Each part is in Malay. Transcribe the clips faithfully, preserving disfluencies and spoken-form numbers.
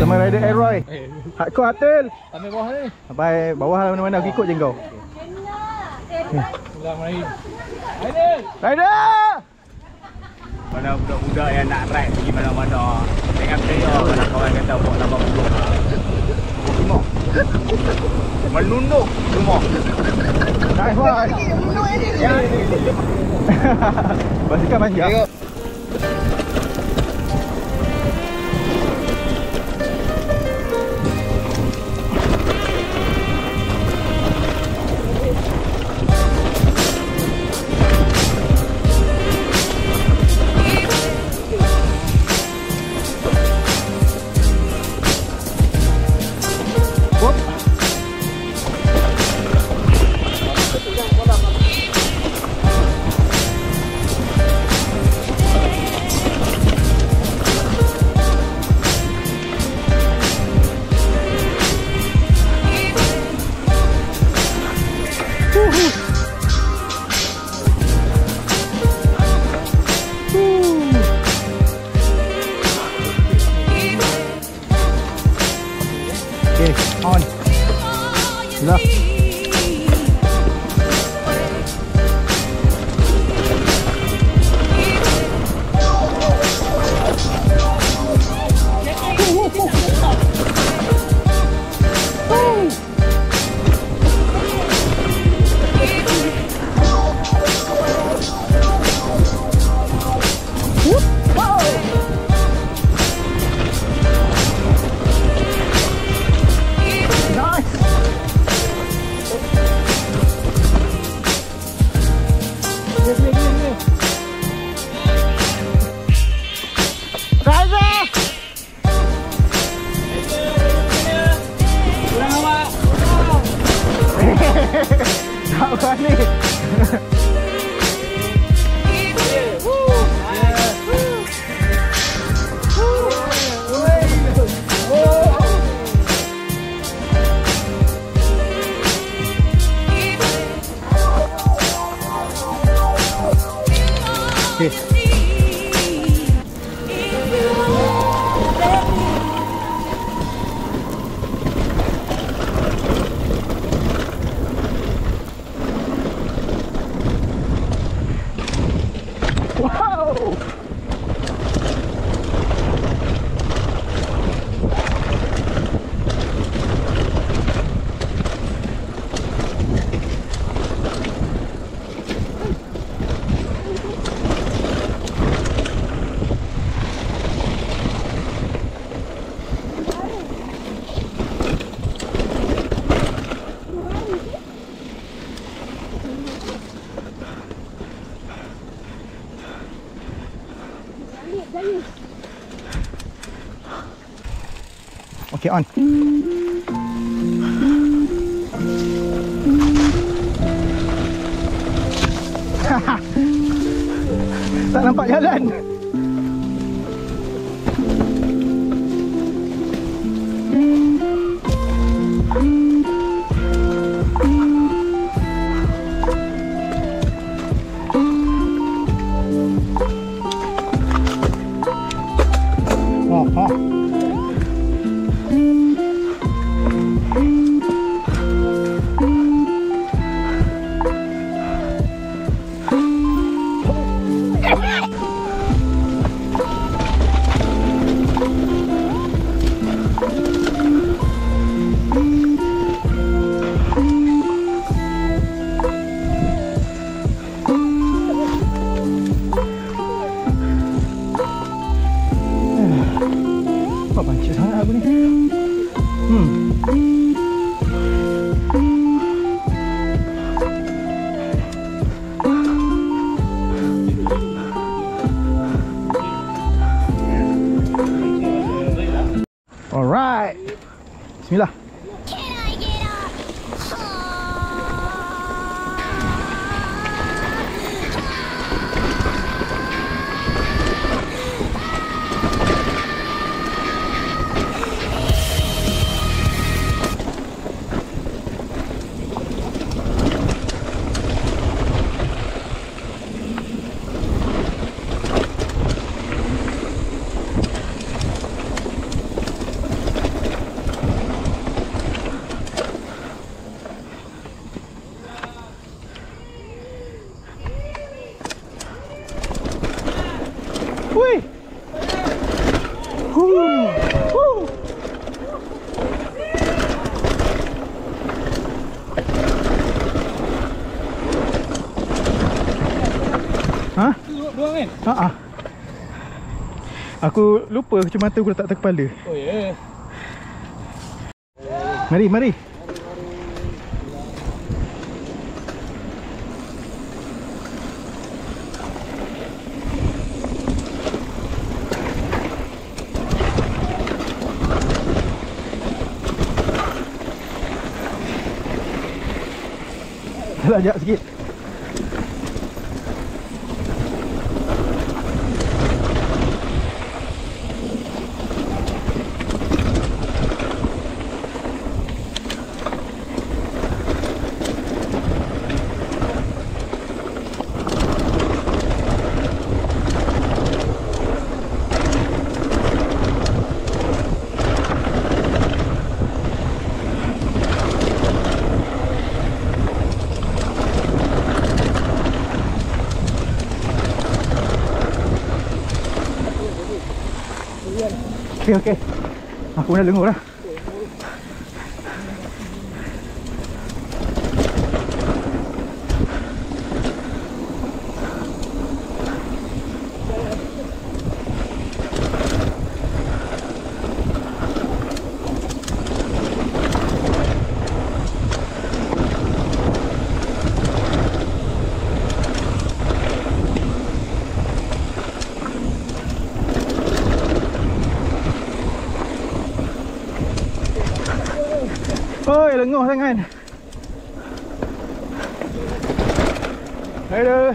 Sama rider Aeroy. Hardcore Hatul. Sampai bawah ni. Sampai bawah lah mana-mana. Aku ikut je kau. Bismillahirrahmanirrahim. Rider! Rider! Mana budak-budak yang nak ride pergi mana-mana, jangan percaya kalau kawan kata buat lapan puluh. Semua menunduk semua. Nice one. Basikal panjang. On. Lah. Tak ni. Okay. Okay, on. Tak nampak jalan. Oh, oh. Apa pancit sangat aku ni. Hmm. Alright. Bismillah. kan? Haa. Uh-uh. Aku lupa kacamata aku letak atas kepala. Oh ya. Yeah. Mari, mari. Dah sekejap sikit. Okey, okey. Aku dah lengur dah. Oi, lenguh sangat. Aduh.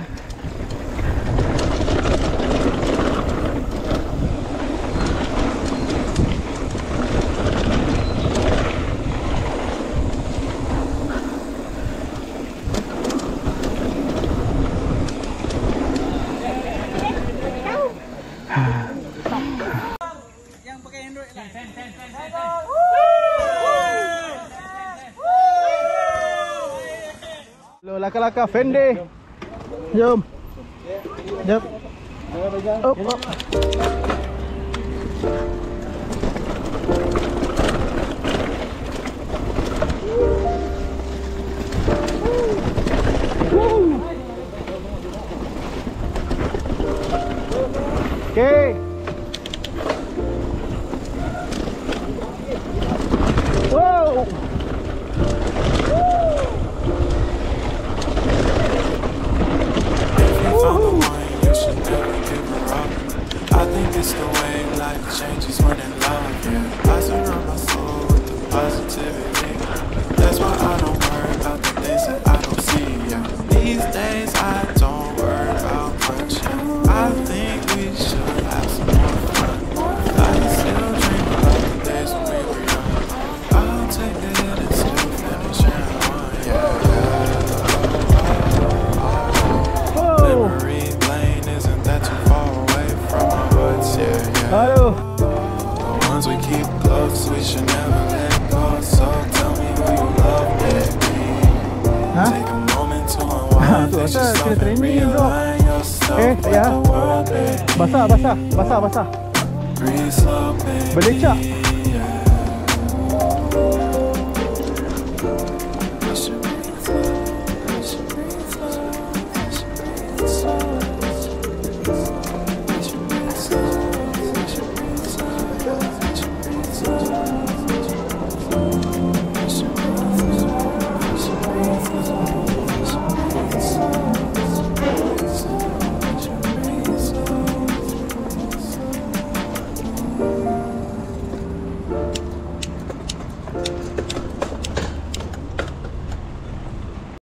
Yang pakai Android lah. Lo laka-laka Fendi. Jom. Jom. Op, op. Okay. Wow. It's the way life changes when in love, yeah. I surround my soul with the positivity. That's why I don't worry about the things that I don't see, yeah. These days I don't worry about much, yeah. I think we should have some more fun. I still dream about the days when we were young. I'll take the hit and still finish in one, yeah. Memory lane isn't that too far away from my heart, yeah, yeah. Aduh. The ones we keep close, we should never let go. So tell me who you love, baby. Huh? Take a moment to unwind, Tu face asal yourself kena and training, bro. realign yourself Eh, with tak payah. the world, baby. Basah, basah. Basah, basah. Breathe slow, baby. Berlecak.